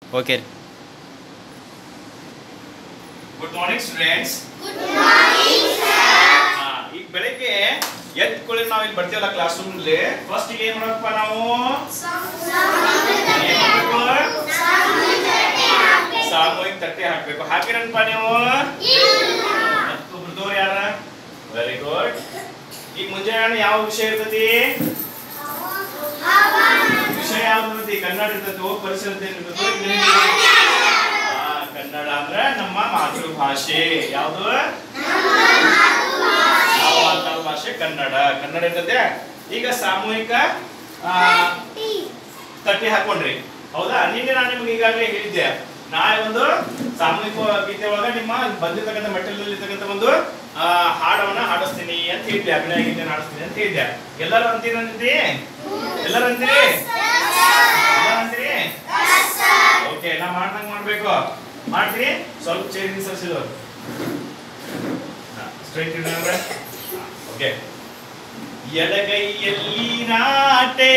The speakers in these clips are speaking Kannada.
Okay. Good morning, students. Good morning, sir. ಈಗ ಬೆಳಗ್ಗೆ ಎದ್ದ ಕೂಡಲೇ ನಾವು ಇಲ್ಲಿ ಬರ್ತೀವಲ್ಲ ಕ್ಲಾಸ್ ರೂಮ್ ಅಲ್ಲಿ ಫಸ್ಟ್ ಏನು ಮಾಡಬೇಕಪ್ಪ ನಾವು ಸಾಮೂಹಿಕ ತಟ್ಟೆ ಹಾಕಬೇಕು. ಹಾಕಿರಪ್ಪ ನೀವು? ಒಬ್ಬರದವ್ರು ಯಾರ? Very good. ಈಗ ಮುಂಜಾನೆ ಯಾವ ವಿಷಯ ಇರ್ತತಿ? ವಿಷಯ ಯಾವ್ದು ಇರ್ತತಿ? ಕನ್ನಡ ಇರ್ತದೆ, ಪರಿಸರ ಇರ್ತದೆ. ಕನ್ನಡ ಅಂದ್ರೆ ನಮ್ಮ ಮಾತೃಭಾಷೆ. ಯಾವುದು? ಮಾತೃಭಾಷೆ ಕನ್ನಡ. ಕನ್ನಡ ಇರ್ತದೆ. ಈಗ ಸಾಮೂಹಿಕ ತಟ್ಟೆ ಹಾಕೊಂಡ್ರಿ, ಹೌದಾ? ನಿನ್ನೆ ನಾನು ನಿಮ್ಗೆ ಈಗಾಗಲೇ ಹೇಳಿದ್ದೆ, ನಾಳೆ ಒಂದು ಸಾಮೂಹಿಕ ಗೀತೆ ಒಳಗ ನಿಮ್ಮ ಬಂದಿರ್ತಕ್ಕಂಥ ಮೆಟೀರಿಯಲ್ ಇರ್ತಕ್ಕಂಥ ಒಂದು ಹಾಡವನ್ನ ಹಾಡಿಸ್ತೀನಿ ಅಂತ ಹೇಳಿದ್ದೆ, ಅಭಿನಯ ಗೀತೆ ಹಾಡಿಸ್ತೀನಿ ಅಂತ ಹೇಳಿದ್ದೆ. ಎಲ್ಲರೂ ಅಂತೀರಿ? ಎಲ್ಲರೂ ಅಂತೀರಿ? ಓಕೆ, ನಾ ಮಾಡ್ದಂಗೆ ಮಾಡ್ಬೇಕು. ಮಾಡ್ತೀರಿ? ಸ್ವಲ್ಪ ಚೇಂಜ್ ಸರಿಸಿದ್ರು ಸ್ಟ್ರೈಟ್ ಇಡ್ರೆ ಓಕೆ. ಎಡಗೈಯಲ್ಲಿ ನಾಟೆ,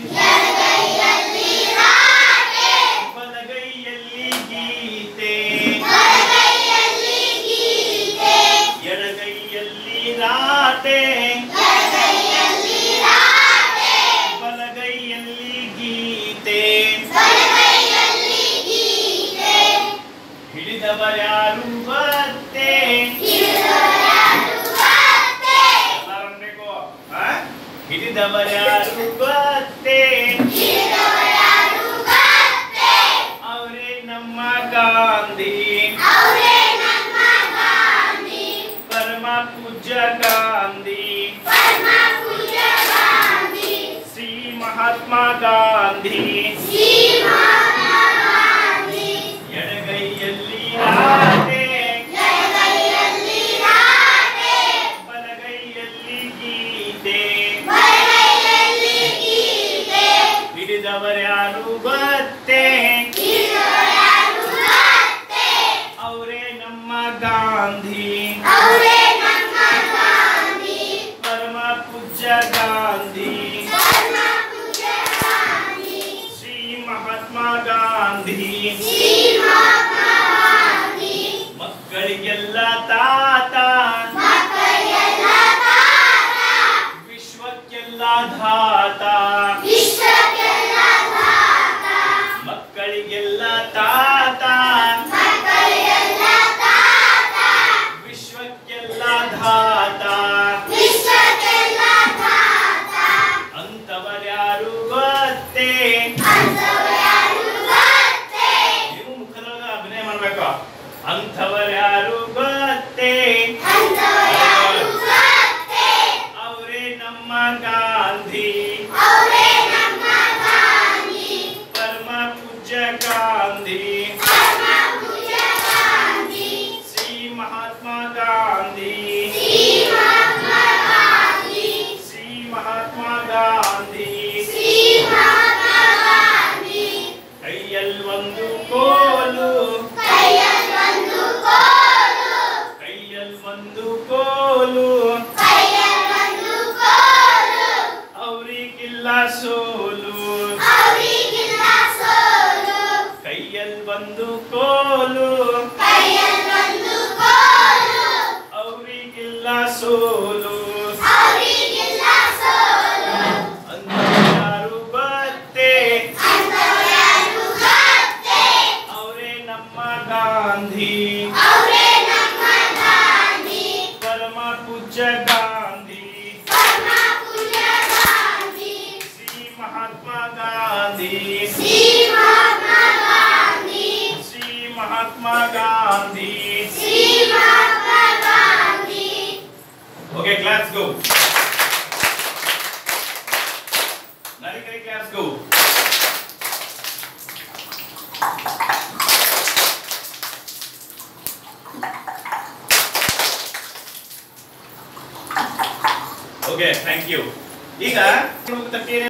ಬಲಗೈಯಲ್ಲಿ ಗೀತೆ. ಎಡಗೈಯಲ್ಲಿ ನಾಟೆ, ಬಲಗೈಯಲ್ಲಿ ಗೀತೆ. ಹಿಡಿದವರ್ಯಾರು ಬತ್ತೆ, ಹಿಡಿದವರ್ಯಾರು ಬತ್ತೆ, ಅವರೇ ನಮ್ಮ ಗಾಂಧಿ, ಪರಮ ಪೂಜ್ಯ ಗಾಂಧಿ, ಶ್ರೀ ಮಹಾತ್ಮ ಗಾಂಧಿ. ಎಡಗೈಯಲ್ಲಿ ನಾಟೆ, ಬಲಗೈಯಲ್ಲಿ ಗೀತೆ. ಹಿಡಿದವರ್ಯಾರು ಬತ್ತೆ, ಅವರೇ ನಮ್ಮ ಗಾಂಧಿ, ಪರಮ ಪೂಜ್ಯ ಗಾಂಧಿ, ಶ್ರೀ ಮಹಾತ್ಮ ಗಾಂಧಿ. ಮಕ್ಕಳಿಗೆಲ್ಲ ತಾತ, ವಿಶ್ವಕ್ಕೆಲ್ಲ ಧಾತ. ಮಕ್ಕಳಿಗೆಲ್ಲ ತಾತ, ವಿಶ್ವಕ್ಕೆಲ್ಲ ಧಾತ. ಅಂತವರ್ಯಾರು ಗೊತ್ತೇ? ನೀವು ಮುಖದೊಳಗ ಅಭಿನಯ ಮಾಡ್ಬೇಕು. ಅಂಥವರ್ಯಾರು ಗೊತ್ತೇ? ಅವರೇ ನಮ್ಮ ಗಾಂಧಿ, ಪರಮ ಪೂಜ್ಯ ಗಾಂಧಿ, ಶ್ರೀ ಮಹಾತ್ಮ ಗಾಂಧಿ, ಶ್ರೀ ಮಹಾತ್ಮ ಗಾಂಧಿ. ಕೈಯಲ್ಲಿ ಒಂದು ಕೋಲು, ಕೈಯಲ್ಲಿ ಒಂದು ಕೋಲು, ಅವರಿಗಿಲ್ಲ ಸೋಲು. ಕೈಯಲ್ಲಿ ಒಂದು ಕೋಲು, ಅವರಿಗಿಲ್ಲ ಸೋಲು. ಅಂತವರ್ಯಾರು ಬತ್ತೆ, ಅವರೇ ನಮ್ಮ ಗಾಂಧಿ, ಪರಮ ಪೂಜ್ಯ Gandhi, Shri Mahatma Gandhi, Shri Mahatma Gandhi. Okay, claps go. Narikari claps go. Okay, thank you. ಈಗ